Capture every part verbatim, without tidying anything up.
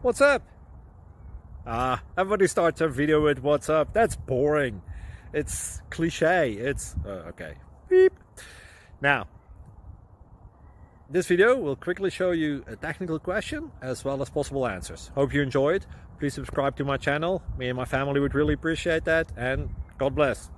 What's up? Ah, everybody starts their video with what's up. That's boring. It's cliche. It's uh, okay. Beep. Now, this video will quickly show you a technical question as well as possible answers. Hope you enjoyed. Please subscribe to my channel. Me and my family would really appreciate that, and God bless.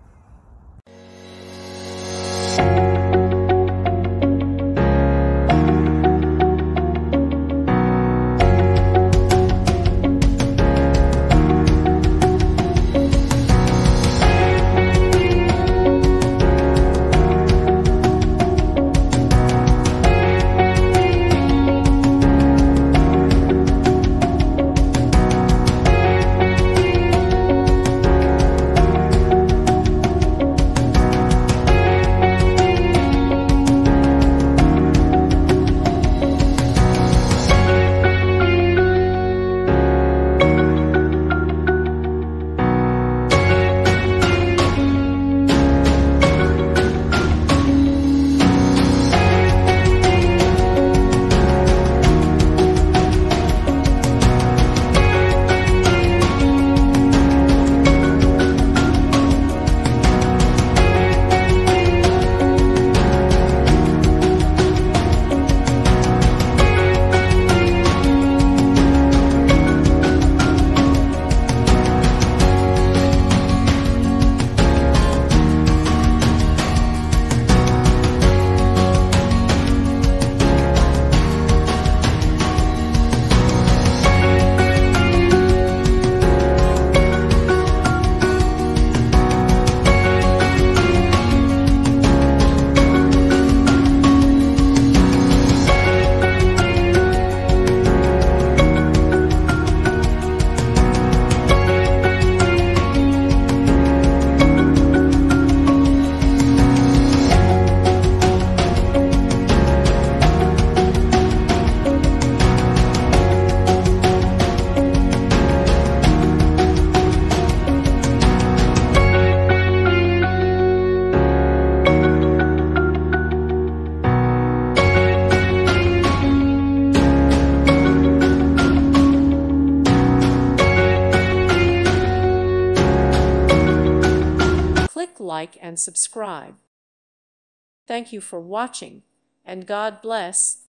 Like and subscribe. Thank you for watching, and God bless.